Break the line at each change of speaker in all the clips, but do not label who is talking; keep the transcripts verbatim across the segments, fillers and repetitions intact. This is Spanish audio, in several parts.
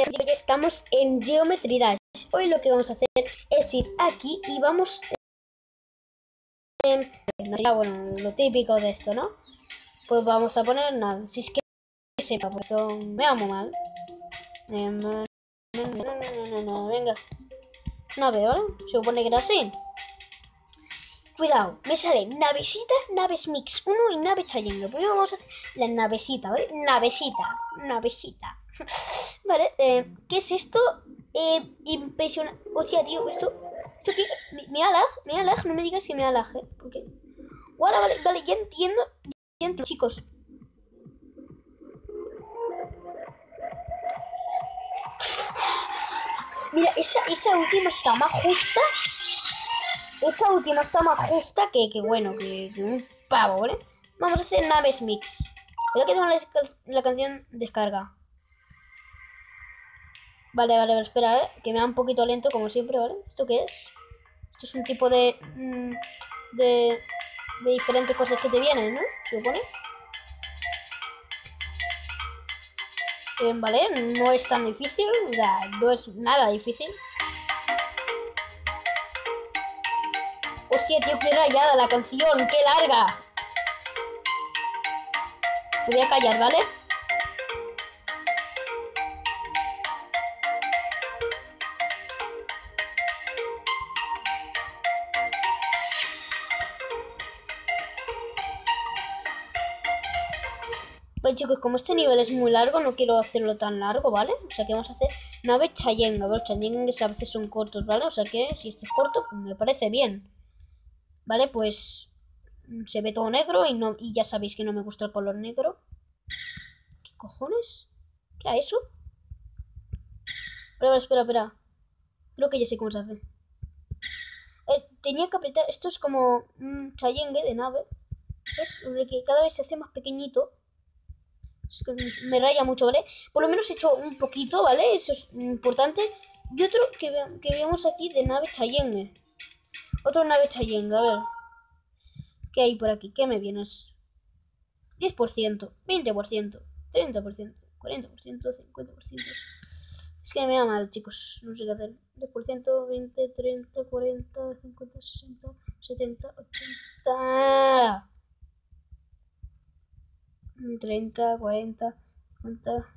Ya estamos en Geometry Dash. Hoy lo que vamos a hacer es ir aquí y vamos... En... Bueno, lo típico de esto, ¿no? Pues vamos a poner nada. Si es que sepa, pues me amo mal. Venga. No veo, ¿no? Se supone que era así. Cuidado, me sale navesita, naves mix uno y nave chayenga. Primero vamos a hacer la navesita, ¿vale? Navesita, navesita. Vale, eh, ¿qué es esto? Eh, impresionante. Hostia, tío, esto... ¿Esto qué? ¿Me, me da lag? ¿Me da lag? No me digas que me da lag, ¿eh? Porque... Vale, vale, vale, ya entiendo. Ya entiendo, chicos. Mira, esa, esa última está más justa. Esa última está más justa que, que bueno, que, que un pavo, ¿vale? Vamos a hacer naves mix. Cuidado que tengo la, la canción descarga. Vale, vale, vale, espera, ¿eh? Que me da un poquito lento, como siempre, ¿vale? ¿Esto qué es? Esto es un tipo de... Mmm, de... De diferentes cosas que te vienen, ¿no? Se supone. Eh, vale, no es tan difícil. O sea, no es nada difícil. Hostia, tío, qué rayada la canción, qué larga. Me voy a callar, ¿vale? Vale, chicos, como este nivel es muy largo, no quiero hacerlo tan largo, ¿vale? O sea que vamos a hacer nave chayenga. Los chayengas a veces son cortos, ¿vale? O sea que si esto es corto, pues me parece bien. Vale, pues se ve todo negro y, no, y ya sabéis que no me gusta el color negro. ¿Qué cojones? ¿Qué era eso? Espera, espera, espera. Creo que ya sé cómo se hace. Eh, tenía que apretar... Esto es como un chayengue de nave. Es que cada vez se hace más pequeñito. Es que me raya mucho, ¿vale? Por lo menos he hecho un poquito, ¿vale? Eso es importante. Y otro que, ve que vemos aquí de nave chayengue. Otro nave chayengue, a ver. ¿Qué hay por aquí? ¿Qué me vienes? diez por ciento, veinte por ciento, treinta por ciento, cuarenta por ciento, cincuenta por ciento. Es que me da mal, chicos. No sé qué hacer. diez por ciento, veinte, treinta, cuarenta, cincuenta, sesenta, setenta, ochenta... treinta, cuarenta, cincuenta...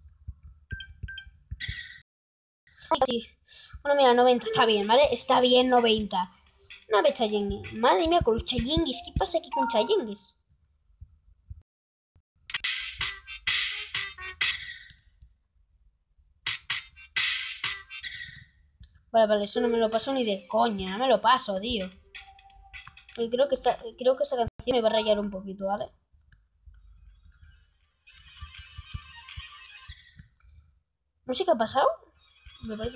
Sí. Bueno, mira, noventa, está bien, ¿vale? Está bien, noventa. Nave chayengue. Madre mía, con los chayengues. ¿Qué pasa aquí con chayengues? Vale, vale, eso no me lo paso ni de coña. No me lo paso, tío. Y creo que esta, creo que esa canción me va a rayar un poquito, ¿vale? No sé qué ha pasado. Me parece...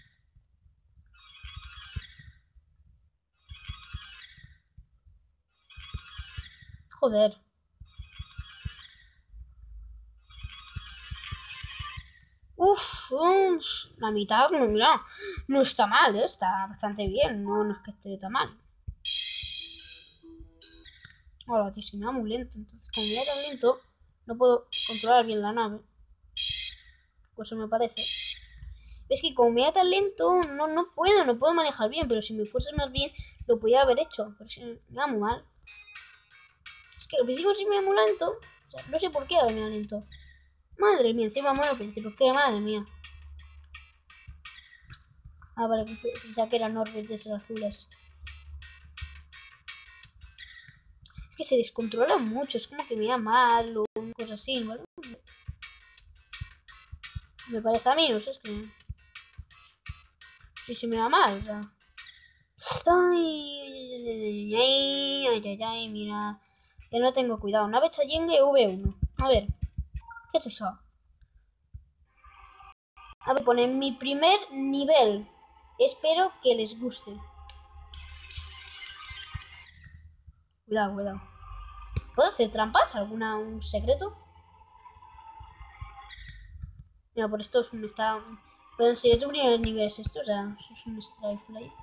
Joder. Uf, uf, la mitad, no, no, no está mal, ¿eh? Está bastante bien. No, no es que esté tan mal. Ahora, tío, es que me va muy lento. Entonces, como me va tan lento, no puedo controlar bien la nave. Pues eso me parece. Es que como me va tan lento, no, no puedo, no puedo manejar bien. Pero si me fuese más bien, lo podía haber hecho. Pero si me va muy mal. Es que lo principio sí me va muy lento. O sea, no sé por qué ahora me va lento. Madre mía, encima muero al principio. ¿Qué? Madre mía. Ah, vale, pensaba que eran orbes de esos azules. Es que se descontrola mucho. Es como que me da mal o cosas así, ¿vale? Me parece a mí, no sé, es que... Si se me da mal, o sea... Ay, ay, ay, ay, ay, mira... Que no tengo cuidado. Nave chayengue V uno. A ver. ¿Qué es eso? A ver, pone mi primer nivel. Espero que les guste. Cuidado, cuidado. ¿Puedo hacer trampas? ¿Alguna, un secreto? Mira, por esto me está... Pero en serio, tu primer nivel es esto, o sea, eso es un strike fly.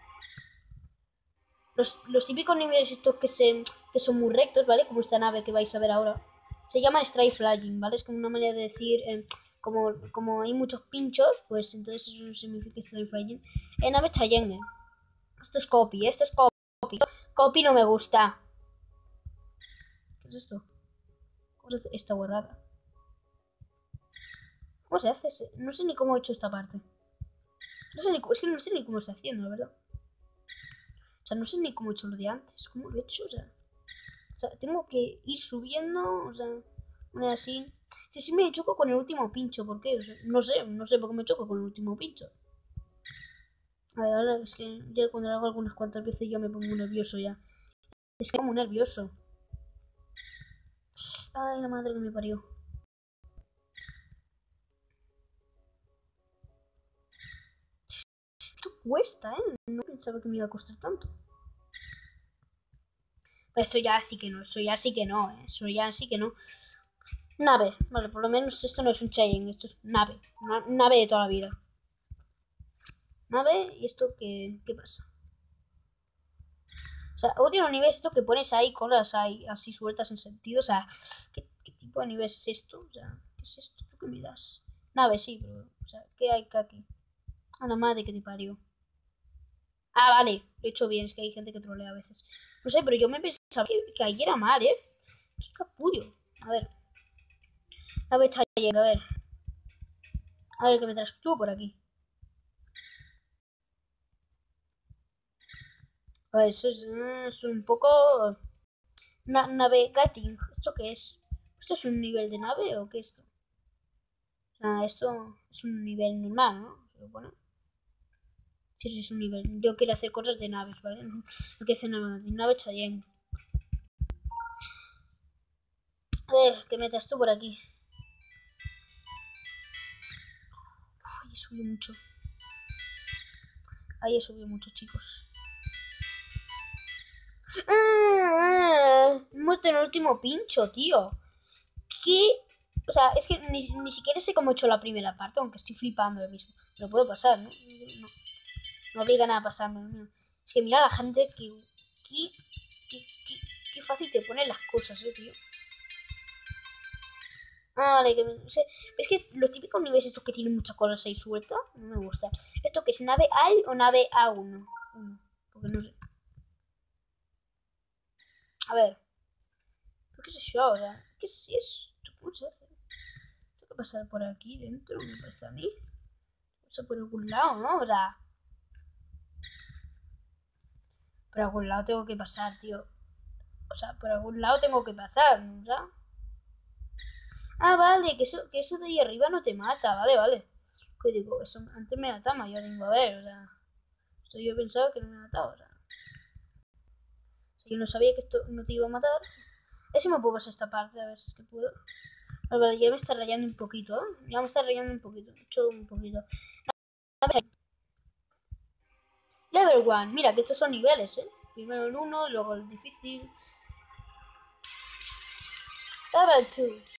Los, los típicos niveles estos que, se, que son muy rectos, ¿vale? Como esta nave que vais a ver ahora. Se llaman strike flying, ¿vale? Es como una manera de decir... Eh, como, como hay muchos pinchos, pues entonces eso significa Slime Frying. En nave Chayenne. Esto es copy, esto es copy. Copy no me gusta. ¿Qué es esto? ¿Cómo se hace esta guardada? ¿Cómo se hace? No sé ni cómo he hecho esta parte. No sé ni cómo, es que no sé ni cómo está haciendo, la verdad. O sea, no sé ni cómo he hecho lo de antes. ¿Cómo lo he hecho? O sea, o sea tengo que ir subiendo, o sea, una así. Sí, sí me choco con el último pincho, ¿por qué? O sea, no sé, no sé por qué me choco con el último pincho. A ver, ahora es que ya cuando lo hago algunas cuantas veces ya me pongo nervioso ya. Es que como nervioso. Ay, la madre que me parió. Esto cuesta, ¿eh? No pensaba que me iba a costar tanto. Eso ya sí que no, eso ya sí que no, ¿eh? Eso ya sí que no. Nave, vale, por lo menos esto no es un Cheyenne, esto es nave. Una nave de toda la vida. Nave, ¿y esto qué, qué pasa? O sea, odio los niveles esto que pones ahí cosas ahí, así sueltas en sentido. O sea, ¿qué, ¿qué tipo de nivel es esto? O sea, ¿qué es esto? ¿Tú qué me das? Nave, sí, pero, o sea, ¿qué hay aquí? A la madre que te parió. Ah, vale, lo he hecho bien, es que hay gente que trolea a veces. No sé, pero yo me pensaba que, que ahí era mal, ¿eh? Qué capullo. A ver. A ver, Chayenne, a ver. A ver, ¿qué me traes tú por aquí? A ver, eso es, mm, es un poco... Na navegating. ¿Esto qué es? ¿Esto es un nivel de nave o qué es esto? O sea, esto es un nivel normal, ¿no? Se supone. Sí, sí, es un nivel. Yo quiero hacer cosas de naves, ¿vale? No, no quiero hacer nada de nave Chayenne. A ver, ¿qué metas tú por aquí? Uf, ahí subió mucho. Ahí subió mucho, chicos. ¡Ah! Muerto en el último pincho, tío. ¿Qué? O sea, es que ni, ni siquiera sé cómo he hecho la primera parte, aunque estoy flipando ahora mismo. Lo puedo pasar, ¿no? No, no obliga nada a pasarme. No. Es que mira a la gente que... Qué, qué, qué, qué fácil te ponen las cosas, eh, tío. Ah, vale, que no sé. Es que los típicos niveles estos que tienen muchas cosas ahí sueltas, no me gustan. ¿Esto qué es? ¿Nave A I o nave A uno? Porque no sé. A ver. ¿Pero qué es eso ahora? ¿Qué es esto? ¿Cómo se hace? Tengo que pasar por aquí dentro, me parece a mí. Pasar por algún lado, ¿no? O sea... Por algún lado tengo que pasar, tío. O sea, por algún lado tengo que pasar, ¿no? O sea... Ah, vale, que eso, que eso de ahí arriba no te mata, vale, vale. Que digo, eso antes me mataba, yo digo, a ver, o sea... Esto yo pensaba que no me mataba, o sea... O sea, yo no sabía que esto no te iba a matar. A ver si me puedo pasar esta parte, a ver si es que puedo. Vale, vale, ya me está rayando un poquito, ¿eh? Ya me está rayando un poquito, mucho un poquito. Level uno, mira que estos son niveles, ¿eh? Primero el uno, luego el difícil. Level dos.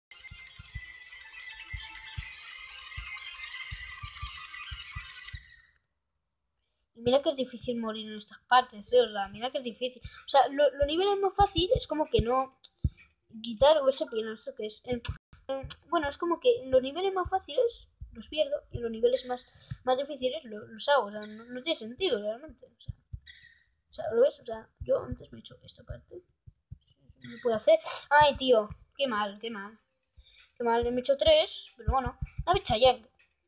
Y mira que es difícil morir en estas partes, ¿eh? O sea, mira que es difícil. O sea, lo, lo niveles más fácil es como que no... Quitar o ese pino, ¿esto qué es? Eh, eh, bueno, es como que los niveles más fáciles los pierdo y los niveles más, más difíciles los, los hago. O sea, no, no tiene sentido realmente. O sea, o sea, ¿lo ves? O sea, yo antes me he hecho esta parte. No lo puedo hacer. Ay, tío. Qué mal, qué mal. Qué mal. Me he hecho tres, pero bueno. Nave Chayenne.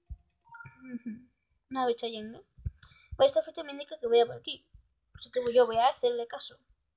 Nave Chayenne. Pues esta fecha me indica que voy a por aquí. Así que yo voy a hacerle caso.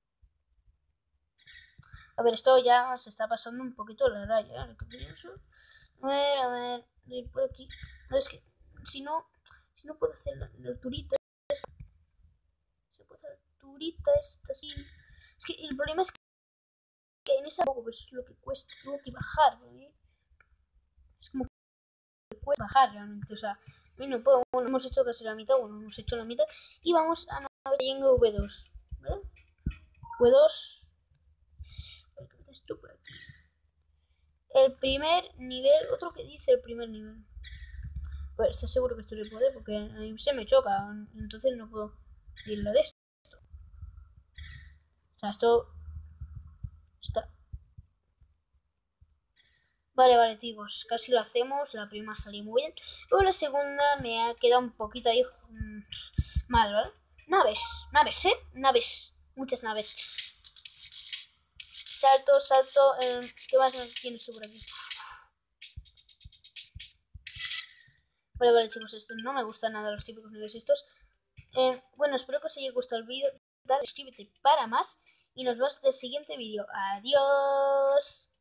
A ver, esto ya se está pasando un poquito la raya, lo que pienso. A ver, a ver, voy por aquí. No, es que si no, si no puedo hacer la, la alturita, si no puedo hacer la alturita esta así. Es que el problema es que en esa pues es lo que cuesta, tengo que bajar, ¿eh? Es como que cuesta bajar realmente, o sea, no puedo, bueno, hemos hecho casi la mitad, bueno, hemos hecho la mitad y vamos a navegar en V dos, ¿vale? V dos, a ver, ¿qué metes tú por aquí? El primer nivel, otro que dice el primer nivel. Pues está seguro que esto se puede porque a mí se me choca, entonces no puedo irle de esto. O sea, esto está... Vale, vale, chicos, casi lo hacemos. La primera salió muy bien. Pero la segunda me ha quedado un poquito ahí mmm, mal, ¿vale? Naves, naves, ¿eh? Naves, muchas naves. Salto, salto. Eh, ¿Qué más tienes tú por aquí? Vale, vale, chicos, esto no me gusta nada, los típicos niveles estos. Eh, bueno, espero que os haya gustado el vídeo. Dale, suscríbete para más. Y nos vemos en el siguiente vídeo. Adiós.